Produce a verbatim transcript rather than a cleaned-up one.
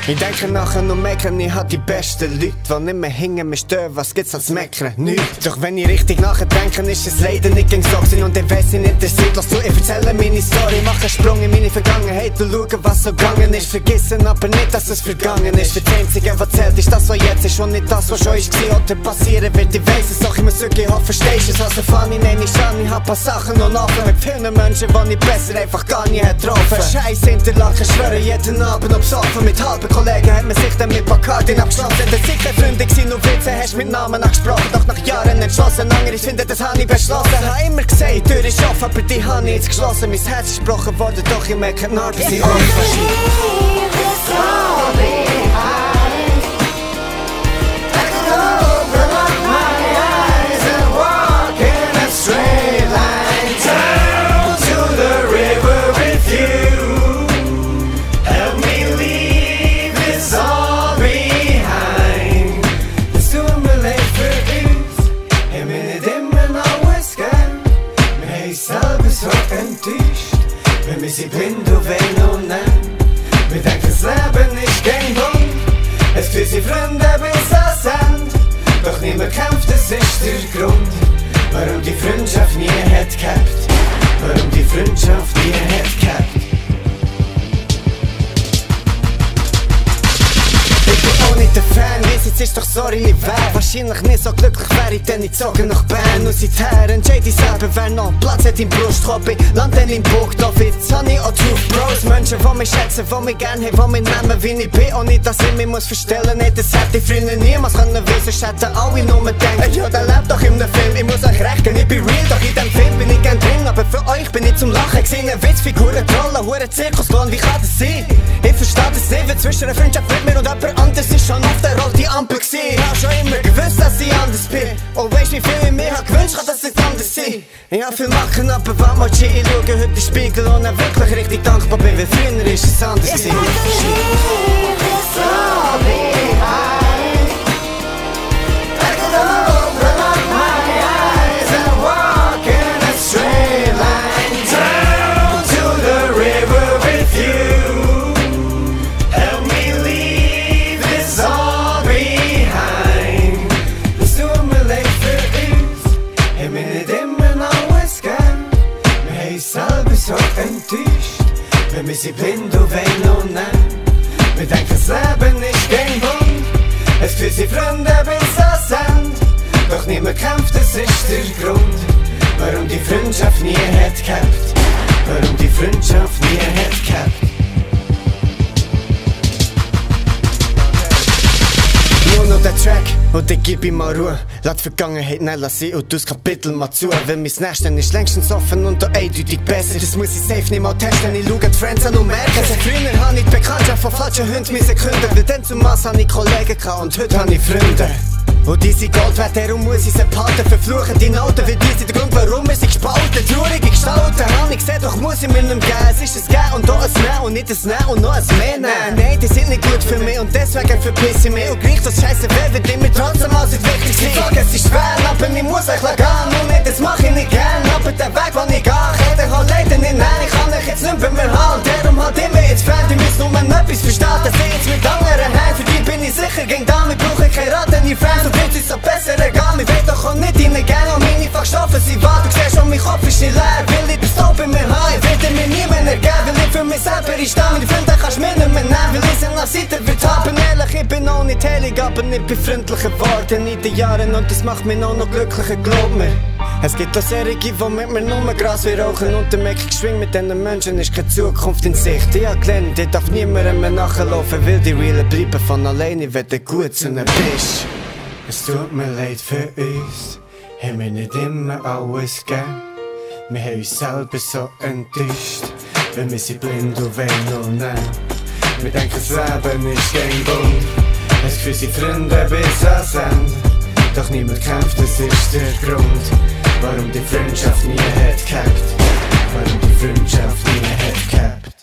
Ich denke nachher nur meckern, ich hab die besten Leute, die nicht mehr hingen, mir stören, was gibt's als meckern? Nichts. Doch wenn ich richtig nachdenke, ist es leider nicht gegen so gewesen. Und ich weiss, ich interessiert, was du, ich erzähle meine Story. Mach einen Sprung in meine Vergangenheit und schau, was so gegangen ist. Vergessen aber nicht, dass es vergangen ist. Das Einzige, was zählt, ist das, was jetzt ist und nicht das, was schon ist gewesen oder passieren wird. Ich weiss es, doch ich muss wirklich hoffen, verstehst du es? Also Fanny, nein, ich an, ich hab paar Sachen noch offen. Mit vielen Menschen, die ich besser einfach gar nicht hätte getroffen. Scheiß Interlaken, schwöre jeden Abend ob besoffen. Mit halben Kollegen hat man sich dann mit Bacardi abgeschlossen. Der sicher Freunde gsi, nur Witze hast mit Namen angesprochen. Doch nach Jahren entschlossen, andere finden, das hab ich beschlossen. Hab immer gesagt, die Tür ist offen, aber die hab ich jetzt geschlossen. Mein Herz ist gebrochen worden, doch ich merke, die Narben sind offen. Wenn wir sie blind und wehen und nennen. Wir denken, das Leben ist kein Hund. Es für sie Freunde bis ans Ende. Doch niemand kämpft, das ist der Grund, warum die Freundschaft nie hat gehabt. Warum die Freundschaft nie hat gehabt. Ich bin auch nicht der Fan, weiss jetzt ist doch sorry nicht wär. Wahrscheinlich nicht so glücklich wäre ich, denn ich zogen nach Bern. Und seither entscheide ich selber, wer noch Platz hat im Brustkorb. Ich lande dann im Burgdorf, jetzt habe ich auch Truth Bros. Menschen, die mich schätzen, die mich gerne haben, die mich nehmen, wie ich bin. Und nicht, dass ich mich muss verstellen, nicht, das hätte ich früher niemals können wissen. Schätzen alle nur denken, ja, der lebt doch in einem Film. Ich muss euch rechten, ich bin real, doch in dem Film bin ich gern drin. Aber für euch bin ich zum Lachen gesehen. Witzfiguren, Trollen, hure Zirkuslohn, wie kann das sein? Ich verstehe das nicht, wenn zwischen einer Freundschaft mit mir und jemand anderes ist schon auf der roten Ampel gewesen. Ich hab schon immer gewusst, dass ich anders bin. Und weisst, wie viel ich mir hab gewünscht, kann das nicht anders sein. Ich hab viel machen, aber wann mal shit, ich schaue heute den Spiegel und dann wirklich richtig dankbar bin, weil früher ist es anders gewesen. So enttäuscht, wenn wir sie blind und wehen und nennen. Wir denken, das Leben ist kein Hund. Es für sie Freunde bis ans Ende. Doch niemand kämpft, das ist der Grund, warum die Freundschaft nie hat gehabt. Warum die Freundschaft nie hat gehabt. Nur noch der Track, und dann gib ihm mal Ruhe. Lass die Vergangenheit nicht lassen und das Kapitel mal zu. Weil mein Nächste ist längstens offen und auch eindeutig besser. Das muss ich safe nicht mal testen, ich schau die Friends an und merke. Seit früher habe ich die Bekanntschaft von falschen Hunden müssen künden. Weil dann zumal habe ich Kollegen gehabt und heute habe ich Freunde. Und die sind Gold wert, darum muss ich sie behalten. Verfluchen die Noten, weil die sind der Grund, warum wir sie gespalten. Traurige Gestalten habe ich gesehen, doch muss ich mir nicht geben. Es ist ein Gehen und auch ein Nehmen und nicht ein Nehmen und noch ein Mehr nehmen. Nein, die sind nicht gut für mich und deswegen verpiss ich mich. Und gleich das Scheiße wer wird immer trotzdem alles wichtig sein. Ich sag, es ist schwer, aber ich muss euch gehen. Und nicht, das mach ich nicht gern, aber der Weg, den ich gehe, jeder kann leider nicht nehmen. Ich kann euch jetzt nicht bei mir haben. Darum hat ich mir jetzt Fan, die müssen nur etwas verstehen. Das sehe jetzt mit anderen Händen, für die bin ich sicher gegen damit brauche ich keine Raten, die Fans. Und wird es so besser ergehen, ich will doch auch nicht in den Gang. Und meine Fachstoffe sind wahr, du siehst schon, mein Kopf ist nicht leer. Will ich das Top in mir haben, ich will mir niemand ergeben. Weil ich für mich selber ich stehe, meine Freunde kannst du mir nicht mehr nehmen. Weil ich sie nach Seite wird haben, ehrlich, ich bin auch nicht heilig, aber ich bin freundlicher geworden in den Jahren. Und das macht mich auch noch glücklicher, glaub mir. Es gibt auch Serien, die mit mir nur Gras wie rauchen. Und dann merke ich, geschwingt mit diesen Menschen ist keine Zukunft in Sicht. Ich hab gelernt, ich darf niemandem mehr nachlaufen, weil die Realen bleiben von alleine, wenn du gut zu ihnen bist. Es tut mir leid für uns, haben wir nicht immer alles gegeben. Wir haben uns selber so enttäuscht, wenn wir sie blind und wehen und nehmen. Wir denken, das Leben ist kein Bund, es für sie Freunde bis ans Ende. Doch niemand kämpft, das ist der Grund, warum die Freundschaft nie hat gehabt. Warum die Freundschaft nie hat gehabt.